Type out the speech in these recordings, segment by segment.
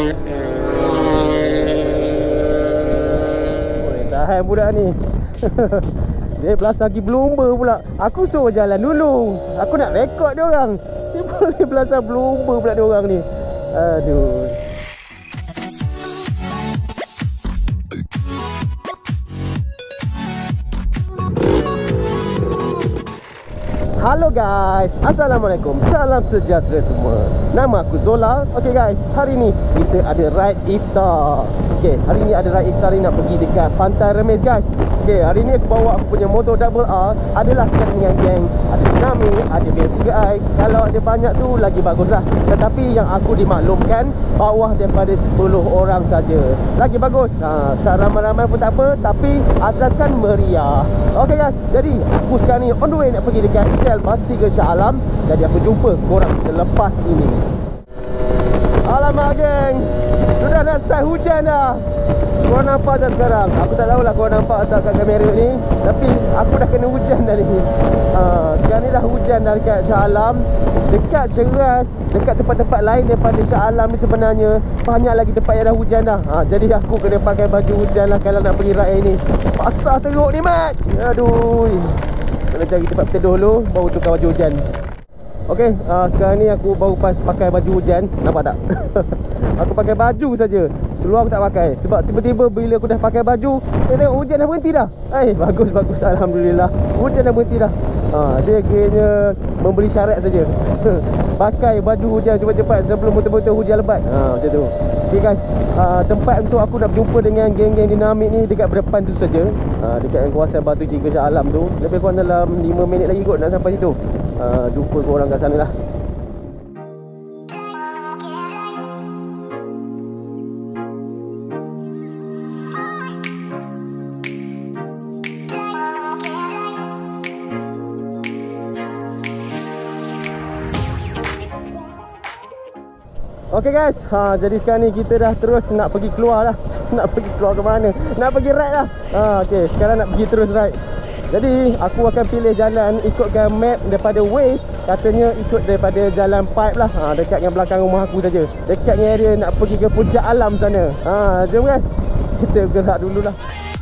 Tahan budak ni. Dia belas lagi berlumba pula. Aku suruh jalan dulu. Aku nak rekod dia orang. Dia boleh belasah berlumba pula dia orang ni. Aduh. Halo guys, Assalamualaikum, salam sejahtera semua. Nama aku Zola. Okay guys, hari ni kita ada ride iftar. Okay, hari ni ada ride iftar ni nak pergi dekat Pantai Remis guys. Okay, hari ni aku bawa aku punya motor Double R. Adalah sekali dengan geng. Ada Dinamik, ada BL3i. Kalau ada banyak tu lagi bagus lah. Tetapi yang aku dimaklumkan, bawah daripada 10 orang saja. Lagi bagus. Tak ramai-ramai pun tak apa, tapi asalkan meriah. Okay guys, jadi aku sekarang ni on the way nak pergi dekat Shell Batu Shah Alam. Jadi aku jumpa korang selepas ini. Alamak geng, sudah nak start hujan dah. Korang nampak tak sekarang? Aku tak tahulah korang nampak tak kat kamera ni, tapi aku dah kena hujan dah ni. Sekarang ni dah hujan dah dekat Shah Alam. Dekat Ceras, dekat tempat-tempat lain daripada Shah Alam ni sebenarnya banyak lagi tempat yang dah hujan dah. Jadi aku kena pakai baju hujan lah kalau nak pergi ride ni. Basah teruk ni mat. Aduh, kena cari tempat berteduh dulu, baru tukar baju hujan. Okey, sekarang ni aku baru pakai baju hujan. Nampak tak? Aku pakai baju saja. Seluar aku tak pakai. Sebab tiba-tiba bila aku dah pakai baju, tengok hujan dah berhenti dah. Bagus. Alhamdulillah. Hujan dah berhenti dah. Dia kayaknya memberi syarat saja. Pakai baju hujan cepat-cepat sebelum betul-betul hujan lebat. Macam tu. Okay guys, tempat untuk aku nak berjumpa dengan geng-geng Dinamik ni dekat berdepan tu saja. Dekat kawasan Batu Tiga Shah Alam tu. Lebih kurang dalam 5 minit lagi kot nak sampai situ. Jumpa korang kat sana lah. Okay guys, jadi sekarang ni kita dah terus nak pergi keluar lah. Nak pergi keluar ke mana? Nak pergi ride lah. Okay, sekarang nak pergi terus ride. Jadi aku akan pilih jalan ikutkan map daripada Waze. Katanya ikut daripada jalan pipe lah, dekat dengan belakang rumah aku saja. Dekat dengan area nak pergi ke Puncak Alam sana. Jom guys, kita gerak dululah.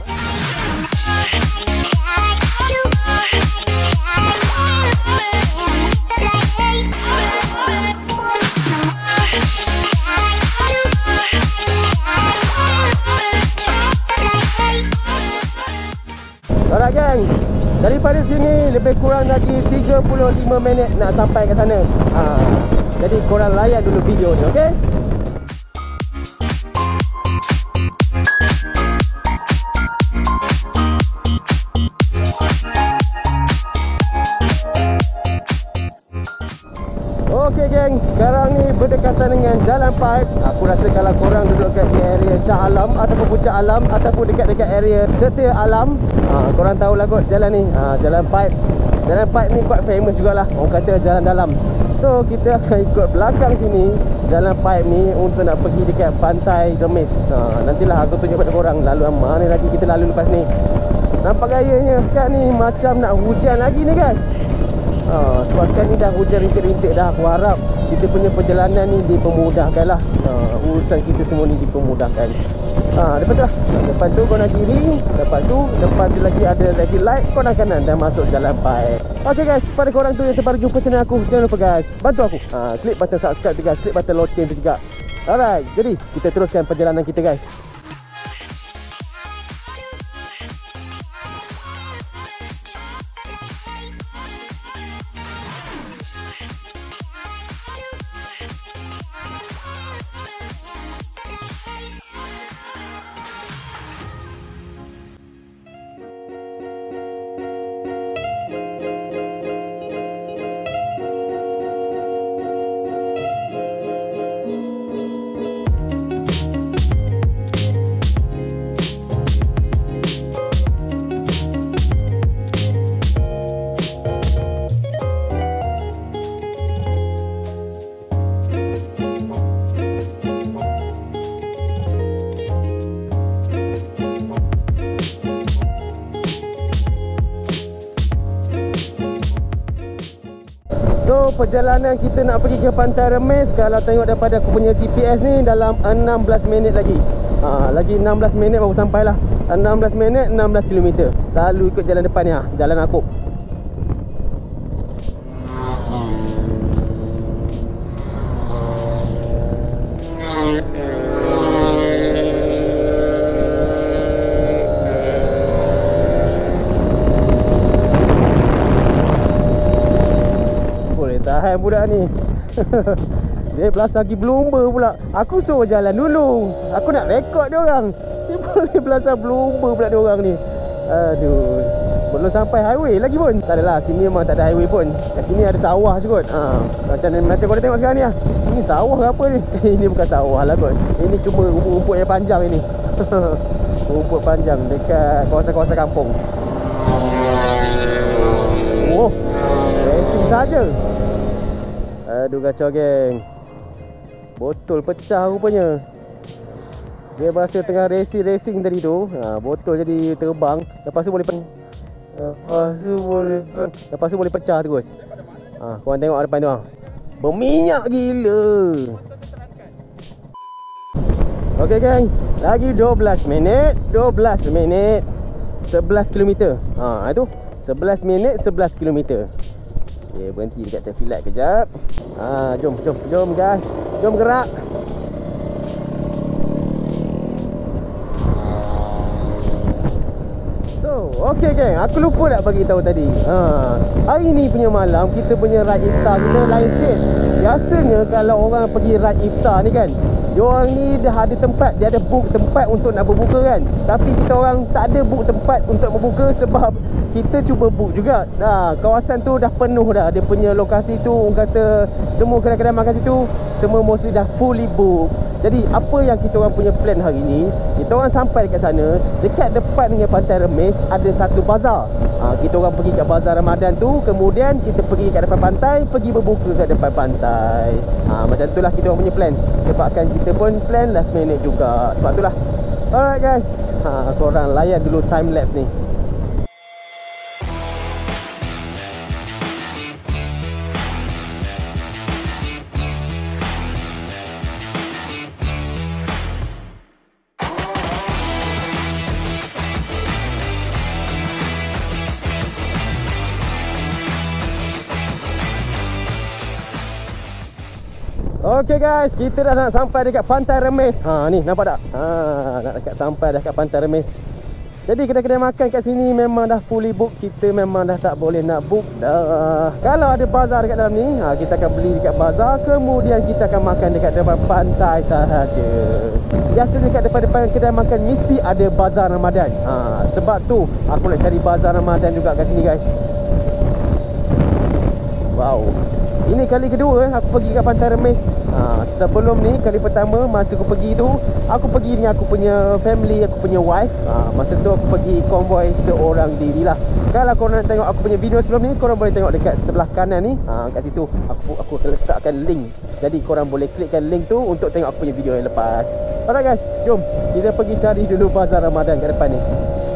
Alright geng, daripada sini lebih kurang lagi 35 minit nak sampai ke sana. Jadi korang layan dulu video ni, okey? Okey geng, sekarang ni berdekatan dengan jalan pipe. Aku rasa kalau korang duduk kat area Shah Alam ataupun Puncak Alam ataupun dekat area Setia Alam, korang tahulah kot jalan ni, jalan pipe. Jalan pipe ni quite famous jugalah, orang kata jalan dalam. So kita akan ikut belakang sini jalan pipe ni untuk nak pergi dekat Pantai Remis. Nantilah aku tunjuk pada korang laluan mana lagi kita lalu lepas ni. Nampak gayanya sekarang ni macam nak hujan lagi ni guys. Sebab sekarang ni dah hujan rintik-rintik dah. Aku harap kita punya perjalanan ni dipermudahkan lah. Urusan kita semua ni dipermudahkan. Depan tu lah. Depan tu kanan kiri. Lepas tu depan tu lagi ada lagi light kanan kanan dan masuk jalan pipe. Okay guys, pada korang tu yang terbaru jumpa channel aku, jangan lupa guys, bantu aku klik button subscribe tu guys, klik button loceng tu juga. Alright, jadi kita teruskan perjalanan kita guys. perjalanan kita nak pergi ke Pantai Remis, kalau tengok daripada aku punya GPS ni, dalam 16 minit lagi. Lagi 16 minit baru sampai lah. 16 minit 16 km. Lalu ikut jalan depan ni, jalan Akop. Boleh tahan budak ni. Dia belasah pergi berlumba pula. Aku suruh jalan dulu. Aku nak rekod dia orang. Dia boleh belasah berlumba pula dia orang ni. Aduh. Belum sampai highway lagi pun. Tak adalah, sini memang tak ada highway pun. Kat sini ada sawah je kot. Macam korang tengok sekarang ni lah. Ini sawah ke apa ni? Ini bukan sawah lah kot. Ini cuma rumput-rumput yang panjang ini. Rumput panjang dekat kawasan-kawasan kampung. Oh, racing saja. Aduh, kacau geng. Botol pecah rupanya. Dia berasa tengah racing tadi tu. Botol jadi terbang. Lepas tu boleh pecah terus. Korang tengok depan tu. Berminyak gila. Okey geng, lagi 12 minit 11 km. Itu 11 minit 11 km. Okay, berhenti dekat traffic light kejap. Jom guys. Jom gerak. So, okey geng, aku lupa nak bagi tahu tadi. Hari ni punya malam kita punya ride iftar kita lain sikit. Biasanya kalau orang pergi ride iftar ni kan, diorang ni dah ada tempat, dia ada book tempat untuk nak berbuka kan. Tapi kita orang tak ada book tempat untuk berbuka sebab kita cuba book juga. Kawasan tu dah penuh dah. Dia punya lokasi tu, orang kata semua kedai-kedai makan situ semua mostly dah fully book. Jadi apa yang kita orang punya plan hari ni, kita orang sampai dekat sana, dekat depan dengan Pantai Remis ada satu bazar. Kita orang pergi kat bazar Ramadan tu, kemudian kita pergi kat depan pantai, pergi berbuka kat depan pantai. Macam itulah kita orang punya plan. Sebabkan kita pun plan last minute juga. Sebab itulah. Alright guys, korang layan dulu time lapse ni. Okey guys, kita dah nak sampai dekat Pantai Remis. Ni nampak tak? Nak dekat sampai dah dekat Pantai Remis. Jadi kedai-kedai makan kat sini memang dah fully book. Kita memang dah tak boleh nak book dah. Kalau ada bazar dekat dalam ni, kita akan beli dekat bazar, kemudian kita akan makan dekat depan pantai sahaja. Biasanya dekat depan-depan kedai makan mesti ada bazar Ramadan. Sebab tu aku nak cari bazar Ramadan juga kat sini guys. Wow. Ini kali kedua aku pergi ke Pantai Remis. Sebelum ni, kali pertama masa aku pergi tu, aku pergi dengan aku punya family, aku punya wife. Masa tu aku pergi konvoi seorang diri lah. Kalau korang nak tengok aku punya video sebelum ni, korang boleh tengok dekat sebelah kanan ni. Kat situ aku akan letakkan link. Jadi korang boleh klikkan link tu untuk tengok aku punya video yang lepas. Alright guys, jom kita pergi cari dulu bazar Ramadan kat depan ni.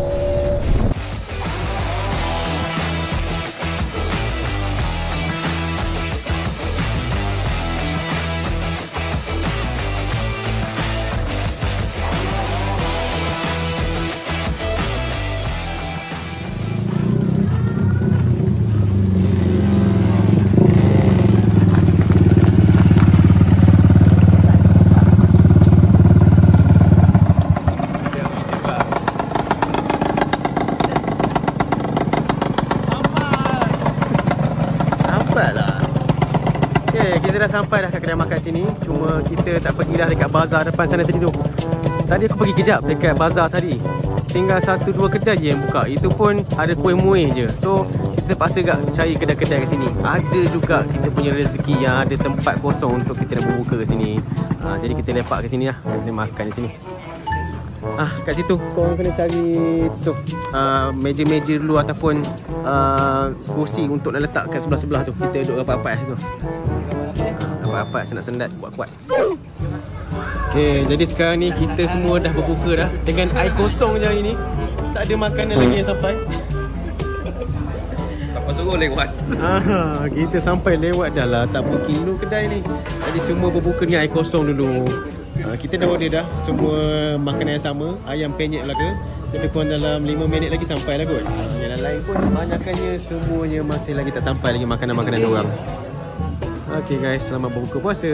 Kita dah sampai dah kat kedai makan sini. Cuma kita tak pergi dah dekat bazar depan sana tadi tu. Tadi aku pergi kejap dekat bazar tadi. Tinggal 1-2 kedai je yang buka. Itu pun ada kuih muih je. So kita paksa gak cari kedai-kedai kat sini. Ada juga kita punya rezeki yang ada tempat kosong untuk kita nak berbuka kat sini. Jadi kita lepak kat sini lah. Kita makan di sini. Kat situ korang kena cari tu meja-meja dulu ataupun kursi untuk nak letak kat sebelah-sebelah tu. Kita duduk rapat-rapat situ. Rapat-rapat, sendat-sendat, kuat-kuat. Okay, jadi sekarang ni kita semua dah berbuka dah. Dengan air kosong je hari ni. Tak ada makanan lagi yang sampai. Kau suruh lewat. Kita sampai lewat dah lah. Tak berapa kilo kedai ni. Jadi semua berbuka dengan air kosong dulu. Kita dah order dah semua makanan yang sama. Ayam penyet lah ke. Lebih kurang dalam 5 minit lagi sampai lah kot. Yang lain pun kebanyakannya semuanya masih lagi tak sampai lagi makanan-makanan diorang. Okay guys, selamat berbuka puasa.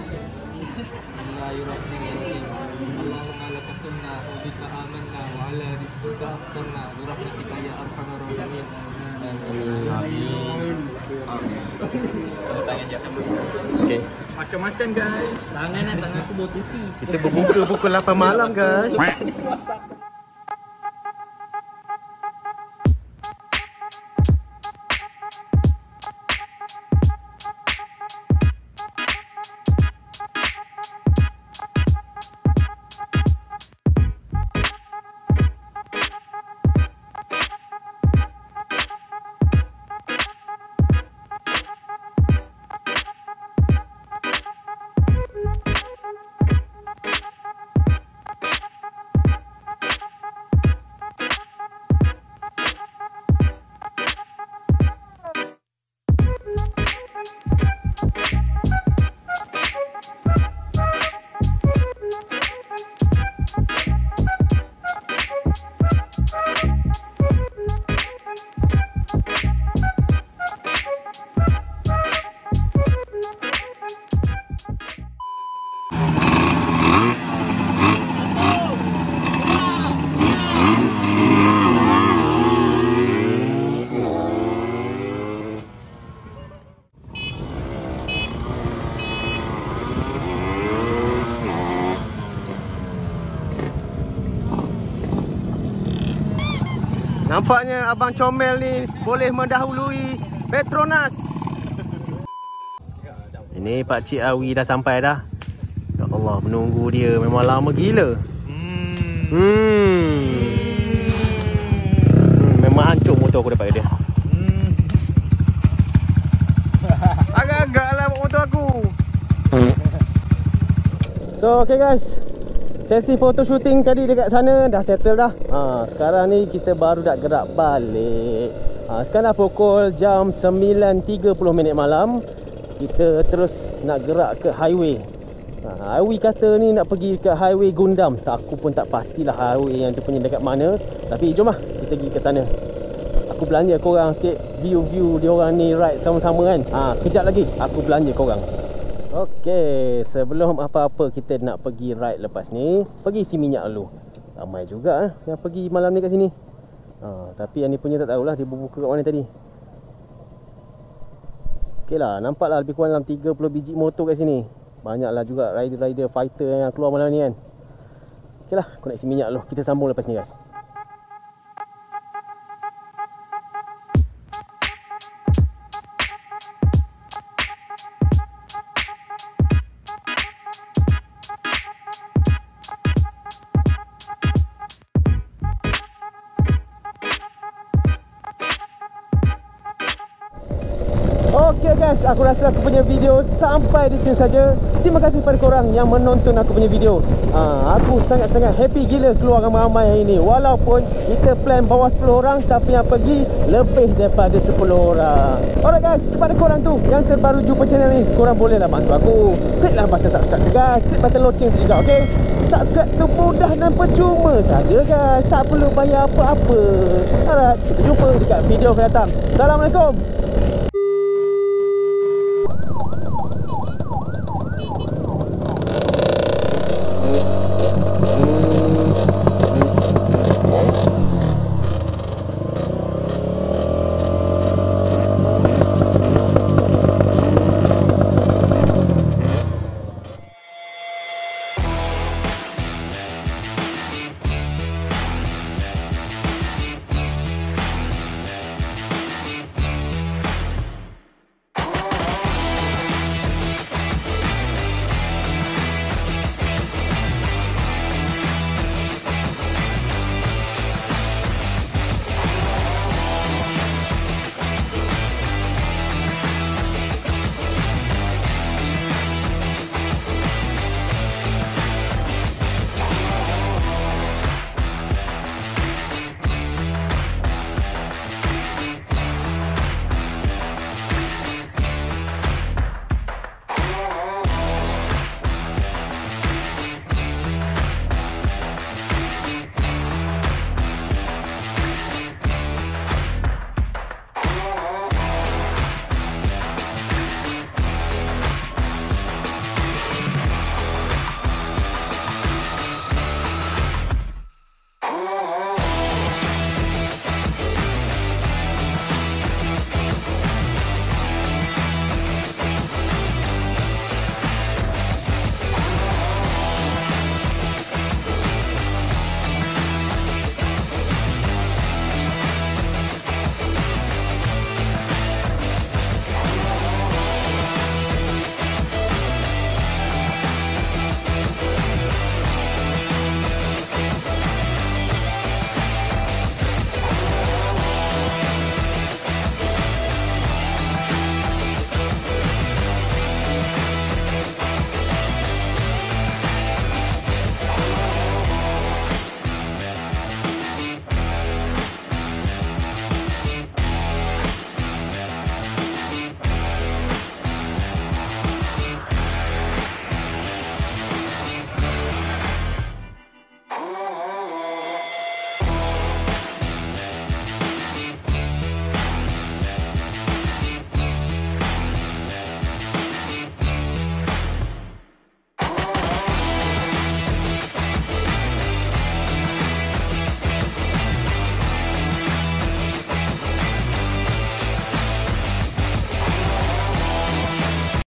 Okay. Makan-makan guys. Tangan aku bau cuci. Kita berbuka pukul 8 malam guys. Nampaknya Abang Comel ni boleh mendahului Petronas. Ini Pak Cik Awi dah sampai dah. Ya Allah, menunggu dia memang lama gila. Memang hancur motor aku dapat dia. Agak-agak lah motor aku. So okay guys, sesi photo shooting tadi dekat sana dah settle dah. Sekarang ni kita baru nak gerak balik. Sekarang dah pukul jam 9.30 malam. Kita terus nak gerak ke highway. Awi kata ni nak pergi ke highway Gundam. Aku pun tak pastilah highway yang tu punya dekat mana. Tapi jom lah kita pergi ke sana. Aku belanja korang sikit view-view diorang ni ride sama-sama kan. Kejap lagi aku belanja korang. Okey, sebelum apa-apa kita nak pergi ride lepas ni, pergi isi minyak dulu. Ramai juga yang pergi malam ni kat sini. Tapi yang ni punya tak tahulah dia berbuka kat mana tadi. Okey lah, nampak lah lebih kurang dalam 30 biji motor kat sini. Banyaklah juga rider-rider fighter yang keluar malam ni kan. Okey lah, aku nak isi minyak dulu. Kita sambung lepas ni guys. Okay guys, aku rasa aku punya video sampai di sini saja. Terima kasih kepada korang yang menonton aku punya video. Aku sangat-sangat happy gila keluar ramai-ramai hari ni. Walaupun kita plan bawa 10 orang, tapi yang pergi lebih daripada 10 orang. Alright guys, kepada korang tu yang terbaru jumpa channel ni, korang bolehlah bantu aku. Kliklah button subscribe guys, klik button loceng juga, okay? Subscribe tu mudah dan percuma saja guys. Tak perlu bayar apa-apa. Alright, kita jumpa dekat video akan datang. Assalamualaikum.